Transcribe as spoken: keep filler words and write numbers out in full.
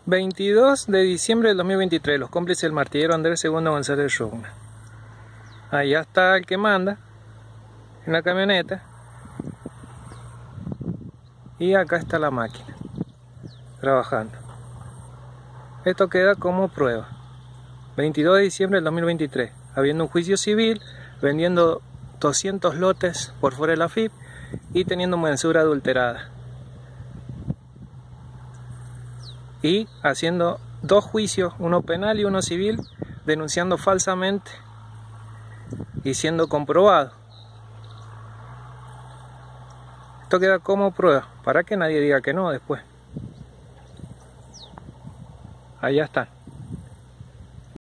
veintidós de diciembre del dos mil veintitrés, los cómplices del martillero Andrés segundo González Rugna. Allá está el que manda en la camioneta y acá está la máquina trabajando. Esto queda como prueba. veintidós de diciembre del dos mil veintitrés, habiendo un juicio civil, vendiendo doscientos lotes por fuera de la F I P y teniendo mensura adulterada. Y haciendo dos juicios, uno penal y uno civil, denunciando falsamente y siendo comprobado. Esto queda como prueba, para que nadie diga que no después. Allá está.